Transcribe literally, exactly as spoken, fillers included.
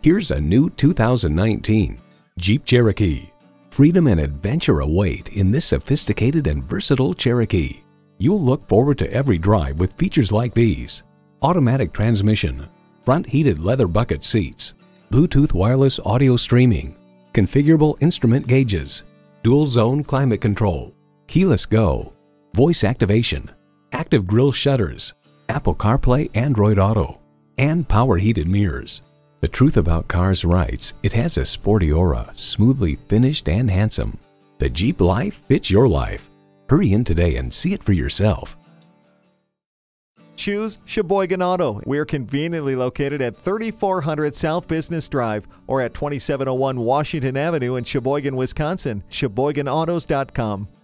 Here's a new two thousand nineteen Jeep Cherokee. Freedom and adventure await in this sophisticated and versatile Cherokee. You'll look forward to every drive with features like these: automatic transmission, front heated leather bucket seats, Bluetooth wireless audio streaming, configurable instrument gauges, dual zone climate control, keyless go, voice activation, active grille shutters, Apple CarPlay, Android Auto, and power heated mirrors. The truth about cars writes, it has a sporty aura, smoothly finished and handsome. The Jeep life fits your life. Hurry in today and see it for yourself. Choose Sheboygan Auto. We're conveniently located at thirty-four hundred South Business Drive or at twenty-seven oh one Washington Avenue in Sheboygan, Wisconsin. Sheboygan Autos dot com.